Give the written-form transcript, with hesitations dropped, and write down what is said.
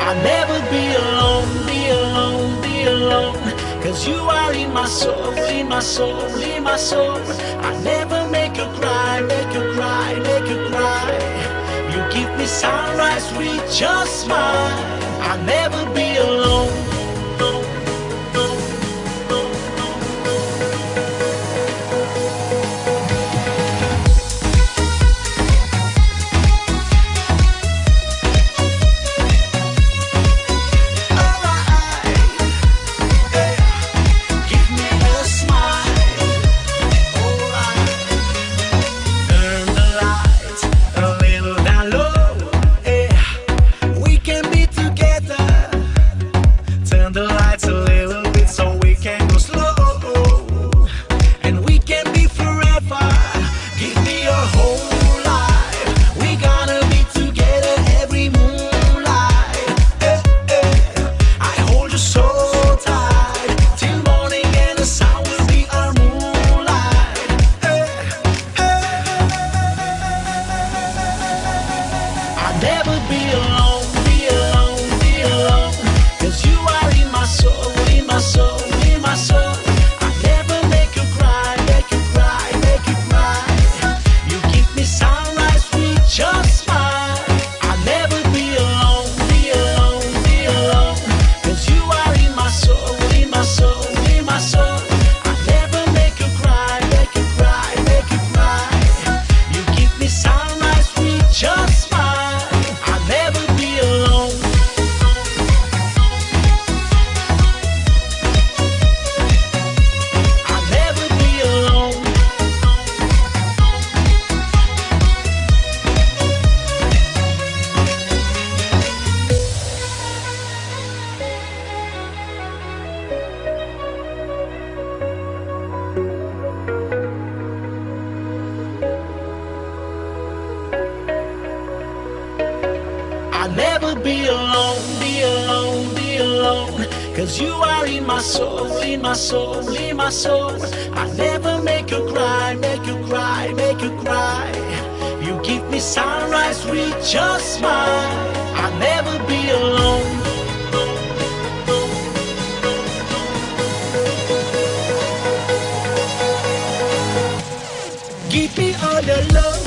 I'll never be alone, be alone, be alone. 'Cause you are in my soul, in my soul, in my soul. I'll never make you cry, make you cry, make you cry. You give me sunrise with your smile. I'll never be alone. I'll never be alone, be alone, be alone. 'Cause you are in my soul, in my soul, in my soul. I'll never make you cry, make you cry, make you cry. You give me sunrise with your smile. I'll never be alone. Give me all the love.